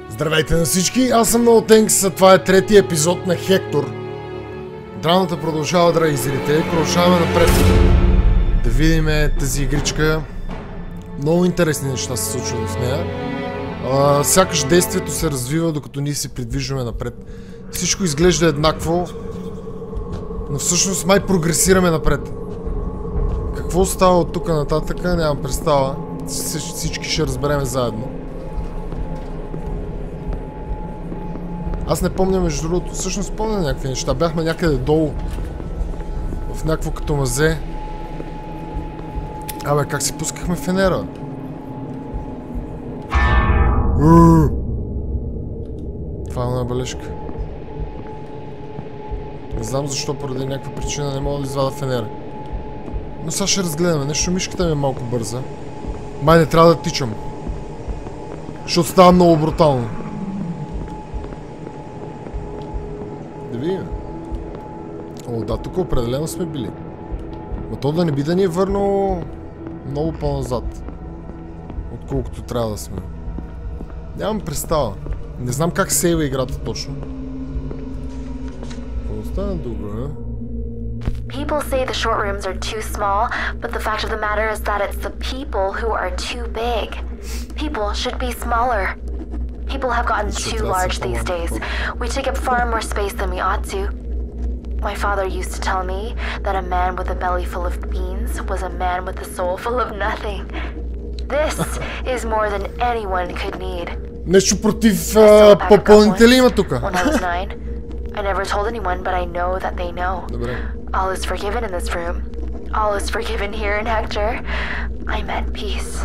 Здравейте на всички, аз съм NoThanks, а това е третия епизод на Хектор. Драмата продължава, драги зрители, продължаваме напред. Да видим тази игричка. Много интересни неща се случват в нея. Сякаш действието се развива, докато ние се придвижваме напред. Всичко изглежда еднакво, но всъщност май прогресираме напред. Какво става от тук нататък, нямам представа. Всички ще разбереме заедно. Аз не помня, между другото, всъщност помня някакви неща. Бяхме някъде долу, в някакво като мазе. Абе, как си пускахме фенера? Това е една бележка. Не знам защо, поради някаква причина не мога да извада фенера. Но сега ще разгледаме. Нещо мишката ми е малко бърза. Май не трябва да тичам. Защото става много брутално. Да видим. О, да, тук определено сме били. Но то да не би да ни е върнало много по-назад, отколкото трябва да сме. Нямам представа. Не знам как сейва играта точно. Какво стана добре, People say the short rooms are too small, but the fact of the matter is that it's the people who are too big. People should be smaller. People have gotten too large these days. We take up far more space than we ought to. My father used to tell me that a man with a belly full of beans was a man with a soul full of nothing. This is more than anyone could need. Нещо против попълните ли има тук? When I was 9, I never told anyone, but I know that they know. Добре. All is forgiven in this room. All is forgiven here in Hector. I'm at peace.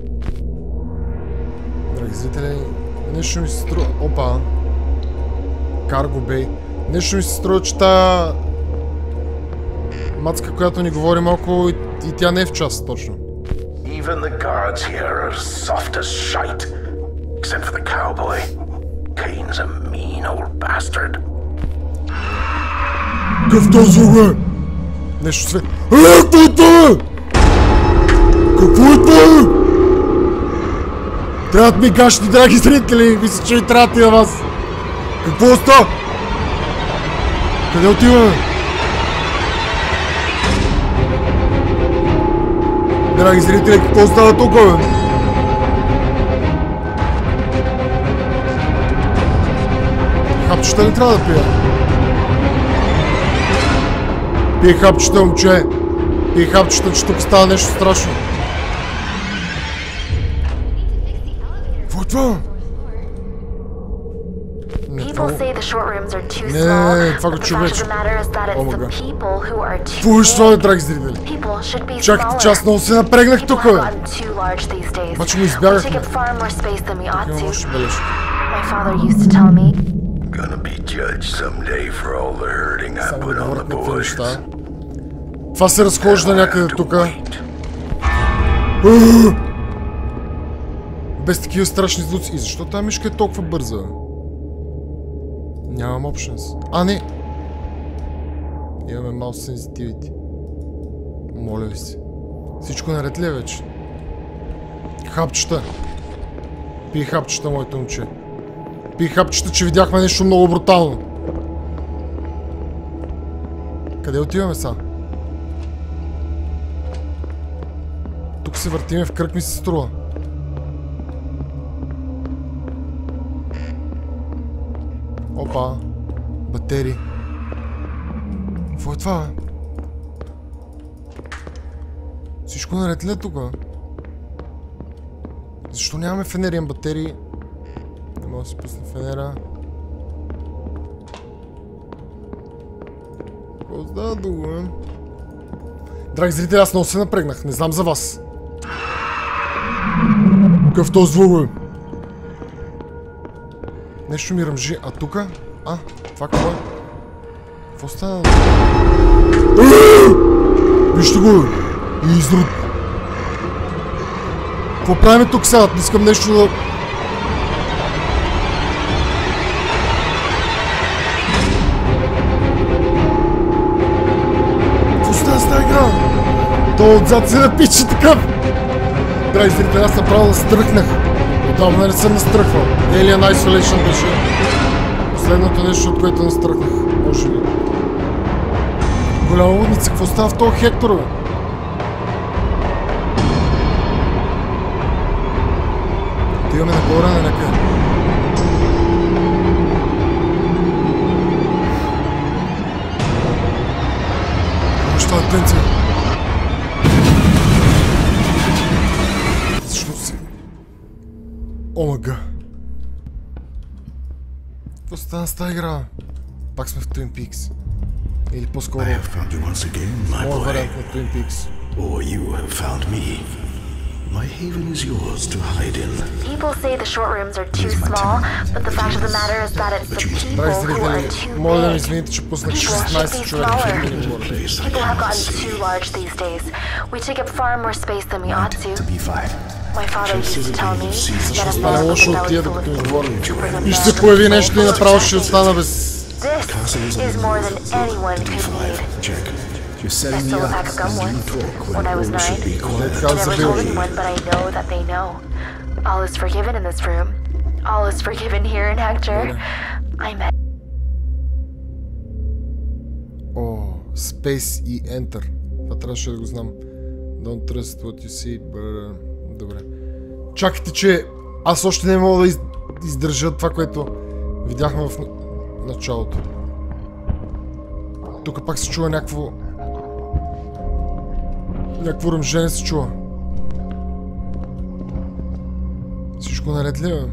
Драги зрители, нещо ми се струва... Опа! Карго Бей. Нещо ми се струва, че тая мацка, която ни говори малко, и тя не е в час точно. Even the guards here are soft as shite. Except for the cowboy. Kane's a mean old bastard. Какъв този бе? Нещо свет... Какво е това? Какво е това? Трябват ми гащи, драги зрители. Мисля, че ви трябват и на вас. Какво остава? Къде отиваме? Драги зрители, какво става тук, бе? Хапчета ли трябва да пия? Пие хапчета, момче. Пие хапчета, че тук става нещо страшно. Какво е това? People say the short rooms are too small, but the fact of the matter is that it's the people who are too big. Какво е това, драги зрители? People should be Чакайте, че аз много се напрегнах тук, бе. Обаче му избягахме. Имам още бележки. My father used to tell me. Gonna be judged someday for all the hurting I put on the boys. Това се разхожда някъде тук. Без такива страшни звуци. И защо тази мишка е толкова бърза? Нямам options. А, не! Имаме mouse sensitivity. Моля ви се. Всичко наред ли е вече? Хапчета. Пий хапчета, моето момче. Пий хапчета, че видяхме нещо много брутално. Къде отиваме сега? Тук се въртиме в кръг, ми се струва. Опа. Батерии. Какво е това, бе? Всичко наред ли е тук? Защо нямаме фенери, имам батерии? Не мога да си пусна фенера. Какво става тук, бе? Драги зрители, аз много се напрегнах. Не знам за вас. Какъв този звук, бе? Нещо ми ръмжи. А тука? А, това какво е? Какво стана? Вижте го, бе! Изрод! Какво правим тук сега? Не искам нещо да... Какво става с тази игра? То отзад се напича такъв! Драги зрители, аз направо да стръкнах. Отдавна не съм настръхвал. Alien Isolation беше последното нещо, от което настръхнах. Може би. Голяма лудница, какво става в този Хектор, бе? Отиваме нагоре на някъде. Що е тенция? Защо си? Омага. Какво стана с тази игра? Пак сме в Twin Peaks. Или по-скоро моят вариант на Twin Peaks. Or you have found me. My haven is yours to hide in. People say the short rooms are too small, but the fact of the matter is that it's the people who are too Моля да ми big. извините, че пуснах People should 16 be човека. smaller. People have gotten too large these days. We take up far more space than we ought to. To be fine. My father used to tell me that a Стане man лошо with a от belly тия, full докато ми of говорим. food И ще се появи нещо и направо ще остана без... This is more than anyone could need. Check. You're I setting me stole a up. pack of gum once, when I was 9. I Каза never бил. told anyone, but I know that they know. All is forgiven in this room. All is forgiven here in Hector. I met... О, Space и Enter. Това трябваше да го знам. Don't trust what you see. Добре. Чакайте, че аз още не мога да издържа това, което видяхме в началото. Тук пак се чува някакво ръмжене се чува. Всичко наред ли, бе?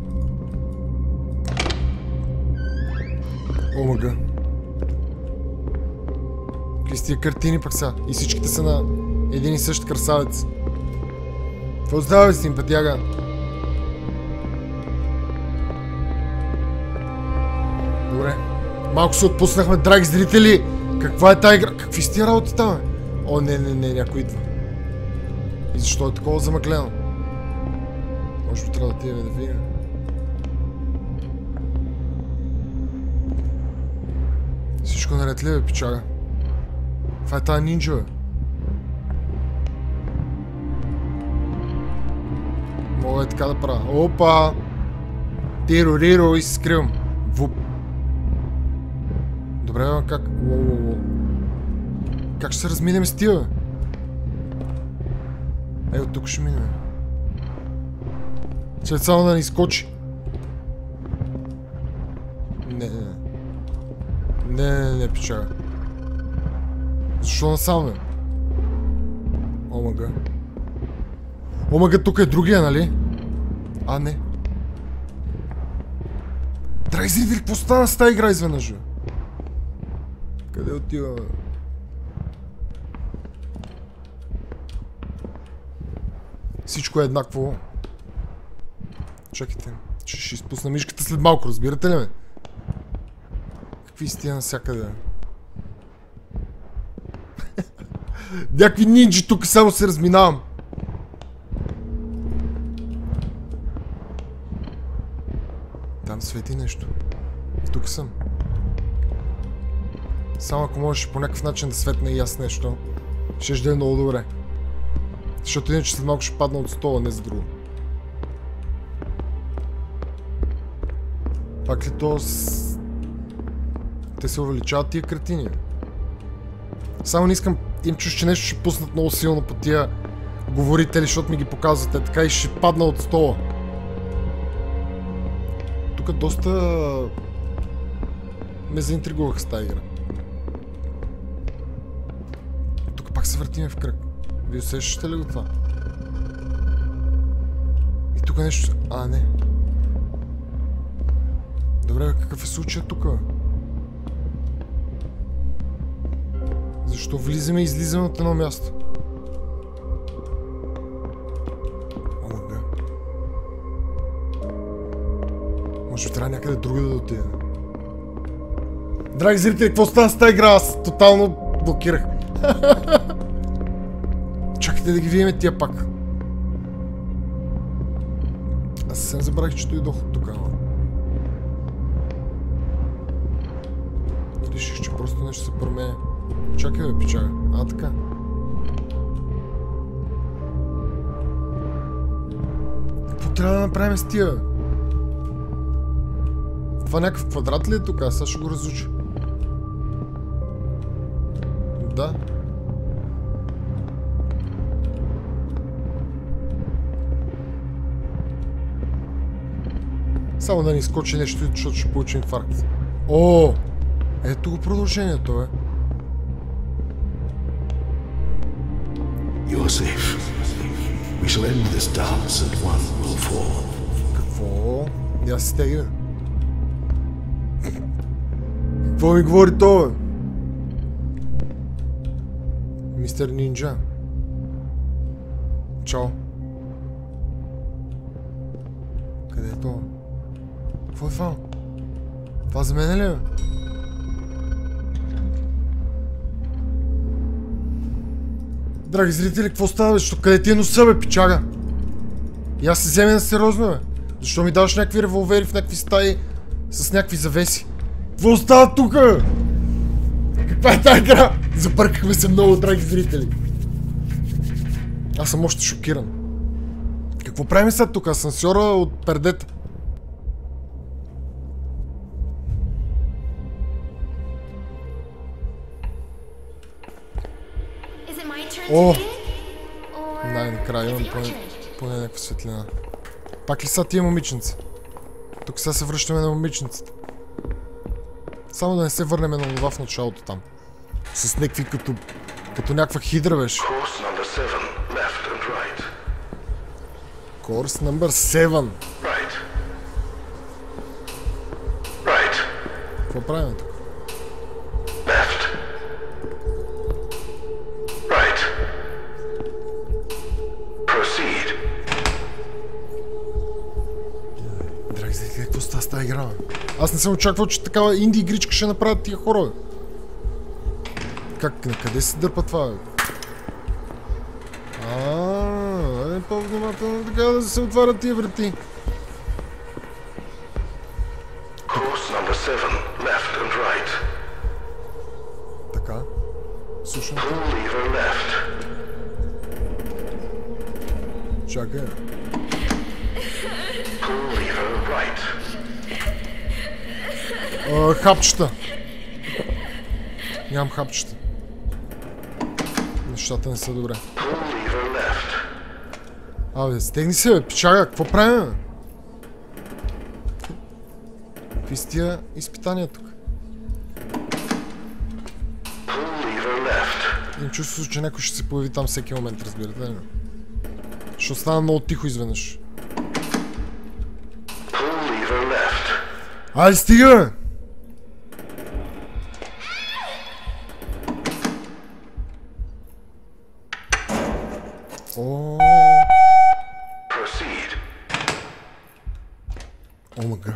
Омага. Какви са тия картини пък са? И всичките са на един и същ красавец. Какво става, бе, симпатяга? Добре. Малко се отпуснахме, драги зрители. Каква е тая игра? Какви сте работи там, бе? О, не, някой идва. И защо е такова замъглено? Може би трябва да отидем да видим. Всичко наред ли, бе, пичага? Това е тая нинджа, бе. Мога е така да правя. Опа! Тиро, и се скривам. Вуп. Добре, бе, как? Как ще се разминем с тия, бе? Ей, от тук ще минем. След само да ни изкочи. Не, пичага. Защо насам, бе? Омага, тук е другия, нали? А, не. Драги зрители, какво стана с тази игра изведнъж, бе? Къде отива, бе? Всичко е еднакво. Чакайте, ще изпусна мишката след малко, разбирате ли ме? Какви сте навсякъде? Някакви нинджи тук само се разминавам. Там свети нещо. Тук съм. Само ако можеш по някакъв начин да светне и аз нещо, ще да е много добре. Защото иначе след малко ще падна от стола, не за друго. Пак ли то с... Те се увеличават тия картини? Само не искам... Им чуш, че нещо ще пуснат много силно по тия говорители, защото ми ги показвате така и ще падна от стола. Тук доста... ме заинтригувах с тази игра. Тук пак се въртиме в кръг. Вие усещате ли го това? И тук нещо... А, не. Добре, какъв е случай тук? Защо влизаме и излизаме от едно място? Омага. Може би трябва някъде друга да отида. Драги зрители, какво стана с тази игра? Аз тотално блокирах. Чакайте да ги видим тия пак. Аз съвсем забравих, че дойдох от тук. Реших, че просто нещо се променя. Чакай, бе, пичага. А, така. Какво трябва да направим с тия? Това някакъв квадрат ли е тук? Аз сега ще го разуча. Да. Само да ни изкочи нещо, защото ще получим инфаркт. О! Ето го продължението, бе. You are safe. We shall end this dance and one will fall. Какво? Я си стега. Какво ми говори това, бе? Мистер Нинджа. Чао. Къде е това? Какво е това? Това за мен ли е? Драги зрители, какво става, бе? Къде ти е носа, бе, пичага? И аз се вземе на сериозно, бе. Защо ми даваш някакви револвери в някакви стаи с някакви завеси? Какво става тука? Каква е тази игра? Забъркахме се много, драги зрители. Аз съм още шокиран. Какво правим сега тук? Асансьора от пердета. О! Най-накрая имам поне някаква светлина. Пак ли са тия момиченца? Тук сега се връщаме на момиченцата. Само да не се върнем на това в началото там. С някакви като някаква хидра беше. Course number 7. Какво правим тук? Драги зрители, какво става с тази игра? Аз не съм очаквал, че такава инди игричка ще направят тия хора. Как, на къде се дърпа това? Дай по-внимателно така да се отварят тия врати. Така. Слушам. Чакай. Хапчета. Нямам хапчета. Нещата не са добре. Абе, стегни се, бе, пичага, какво правим, бе? Какви са тия изпитания тук? Им чувствам, че някой ще се появи там всеки момент, разбирате ли? Ще остана много тихо изведнъж. Айде, стига, бе! Омага.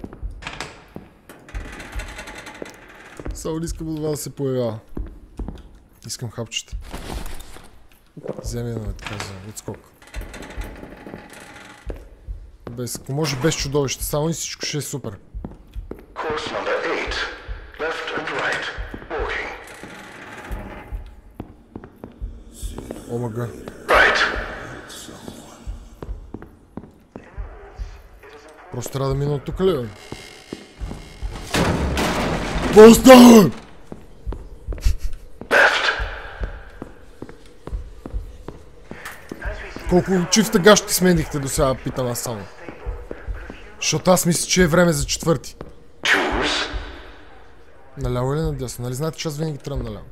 Само не искам от това да се появява. Искам хапчета. Вземи едно, така за отскок. Ако може без чудовище, само и всичко ще е супер. Омага. Просто трябва да мина от тук, ли, бе? Какво става? Колко чифта гащи сменихте до сега, питам аз само. Защото аз мисля, че е време за четвърти. Наляво или надясно? Нали знаете, че аз винаги тръгна наляво?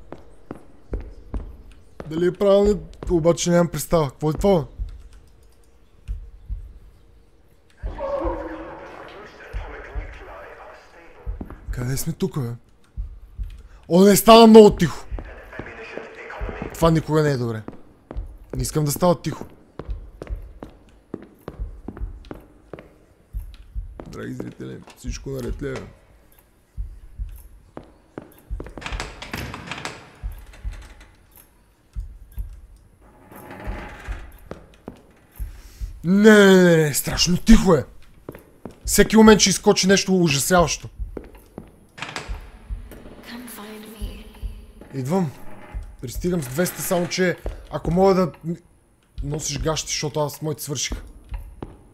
Дали е правилно, обаче нямам представа. Какво е това? Къде сме тук, бе? О, не става много тихо. Това никога не е добре. Не искам да става тихо. Драги зрители, всичко наред ли е? Не, страшно тихо е. Всеки момент ще изкочи нещо ужасяващо. Идвам. Пристигам с 200, само че ако мога да носиш гащи, защото аз моите свършиха.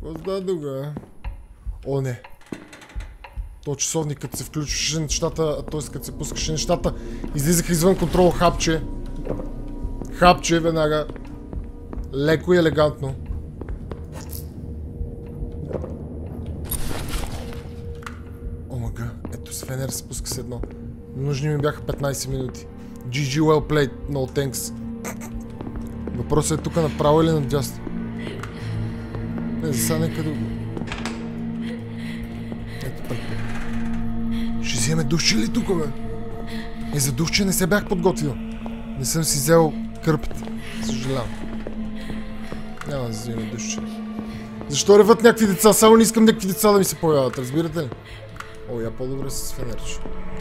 Да, друга. О, не. То часовник, като се включваше нещата, т.е. като се пускаше нещата, излизаха извън контрол. Хапче. Хапче веднага. Леко и елегантно. Омага, ето с фенер се пуска с едно. Нужни ми бяха 15 минути. GG well played, no thanks. Въпросът е тук направо или надясно? Не, за сега нека друго. Ето пък. Ще вземе душче ли тук, бе? За душче не се бях подготвил. Не съм си взел кърпите. Съжалявам. Няма да вземе душче. Защо реват някакви деца? Само не искам някакви деца да ми се появяват, разбирате ли? О, я по-добре с фенерче.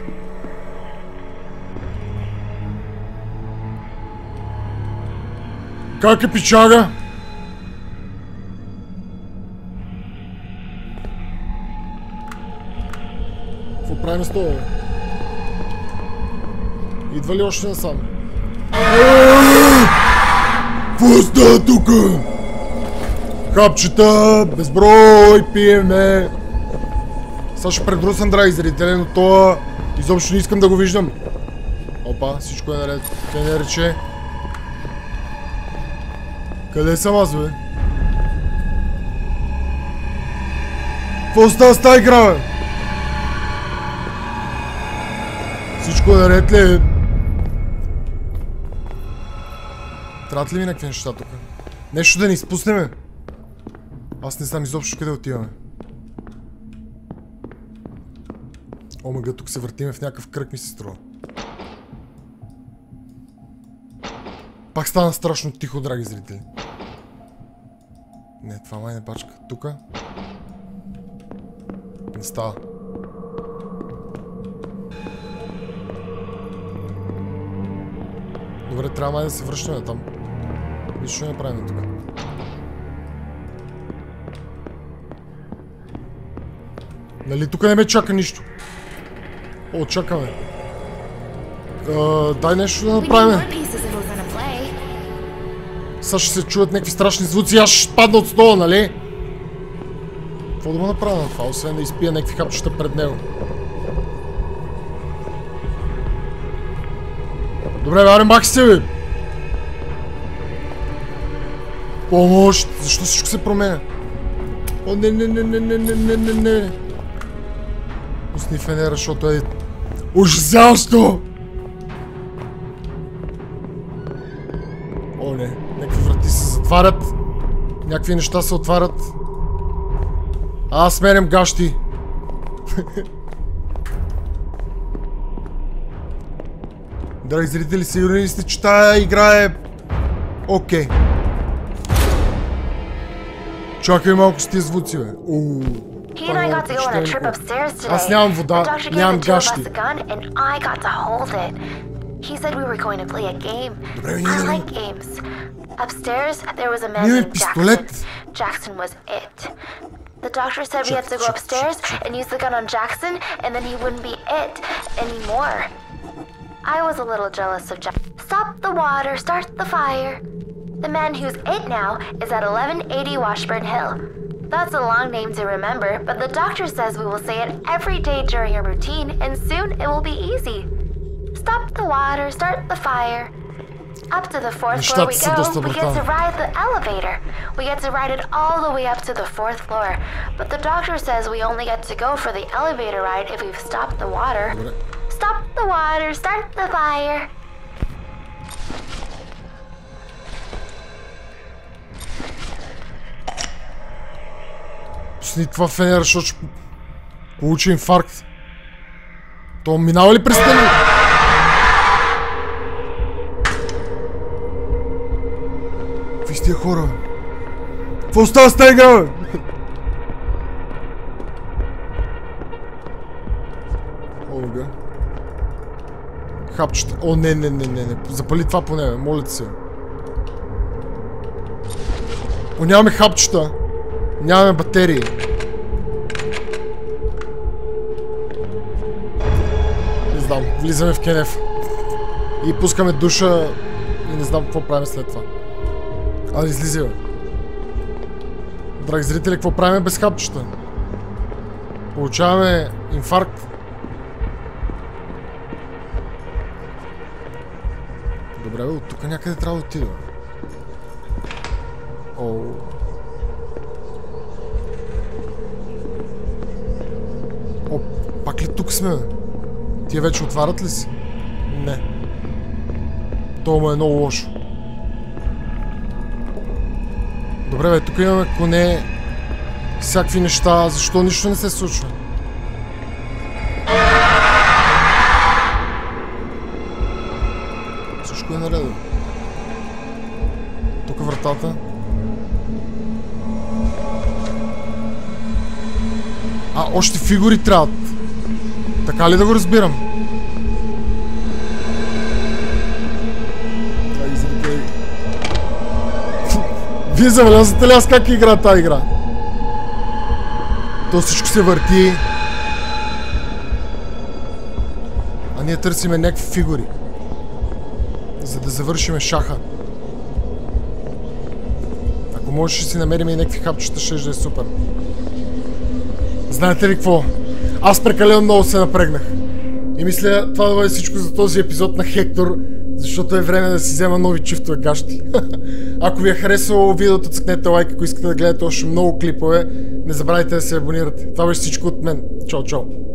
Как е пичага? Какво правим с това, бе? Идва ли още насам? Какво става тука? Хапчета, безброй, пиеме. Сега ще предрусам, драги зрители, но това изобщо не искам да го виждам. Опа, всичко е наред. Те не рече. Къде съм аз, бе? Какво става с тази игра, бе? Всичко е наред ли? Трябват ли ми някакви неща тук? Нещо да ни изпуснем? Аз не знам изобщо къде отиваме. Омага, тук се въртиме в някакъв кръг, ми се струва. Пак стана страшно тихо, драги зрители. Не, това май не пачка. Тука. Не става. Добре, трябва май да се връщаме там. Нищо не правим тук. Нали тук не ме чака нищо. О, чакаме. Дай нещо да направим. Сега ще се чуят някакви страшни звуци и аз ще падна от стола, нали? Какво да му направя на това, освен да изпия някакви хапчета пред него? Добре, бе, махи се, бе! Помощ! Защо всичко се променя? О, не. Пусни фенера, защото е ужасяващо! О, не. Някакви врати се затварят. Някакви неща се отварят. Аз сменям гащи. Драги зрители, сигурни ли сте, че тая игра е... Окей. Чакай малко с тия звуци, бе. Аз нямам вода, нямам гащи. He said we were going to play a game. I like games. Upstairs, there was a man named Jackson. Jackson was it. The doctor said we had to go upstairs and use the gun on Jackson, and then he wouldn't be it anymore. I was a little jealous of Jackson. Stop the water, start the fire. The man who's it now is at 1180 Washburn Hill. That's a long name to remember, but the doctor says we will say it every day during a routine, and soon it will be easy. Stop the water, start the fire. Up to the 4th floor we go, we get to ride the elevator. We get to ride it all the way up to the 4th floor. But the doctor says we only get to go for the elevator ride if we've stopped the water. Stop the water, start the fire. Пусни това фенера, защото ще получи инфаркт. То минава ли през тъмно? Какви сте хора? Какво става с тази игра, бе? Омага. Хапчета. О, не. Запали това поне, бе. Моля се. О, нямаме хапчета. Нямаме батерии. Не знам, влизаме в кенеф. И пускаме душа и не знам какво правим след това. Излизи, бе. Драги зрители, какво правим без хапчета? Получаваме инфаркт. Добре, от тук някъде трябва да отида. О, пак ли тук сме? Тия вече отварят ли си? Не. Това му е много лошо. Добре, бе, тук имаме коне, всякакви неща. Защо нищо не се случва? Всичко е наредно. Тук е вратата. Още фигури трябват. Така ли да го разбирам? Вие забелязвате ли аз как игра тази игра? То всичко се върти. А ние търсиме някакви фигури, за да завършиме шаха. Ако можеш да си намерим и някакви хапчета, ще е супер. Знаете ли какво? Аз прекалено много се напрегнах. И мисля това да бъде всичко за този епизод на Хектор, защото е време да си взема нови чифтове гащи. Ако ви е харесало видеото, цъкнете лайк, ако искате да гледате още много клипове. Не забравяйте да се абонирате. Това беше всичко от мен. Чао, чао!